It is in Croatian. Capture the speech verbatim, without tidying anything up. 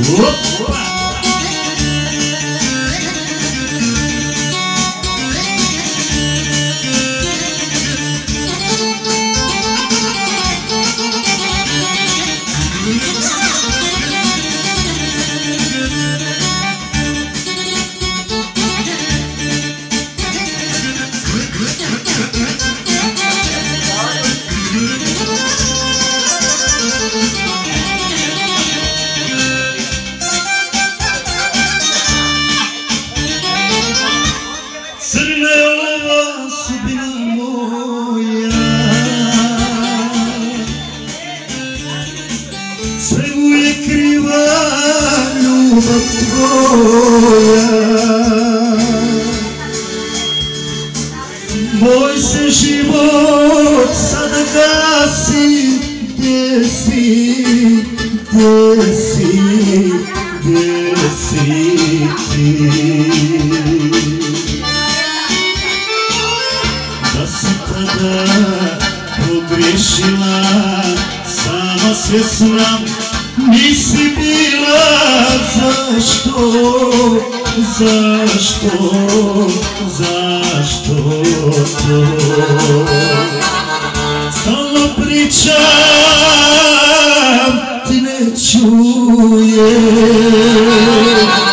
Moj se život sada gasi, gdje si, gdje si, gdje si ti? Da si tada pogriješila, sama svjesna nisi bila. Zašto, zašto, zašto to? Stalno pričam, ti ne čuješ.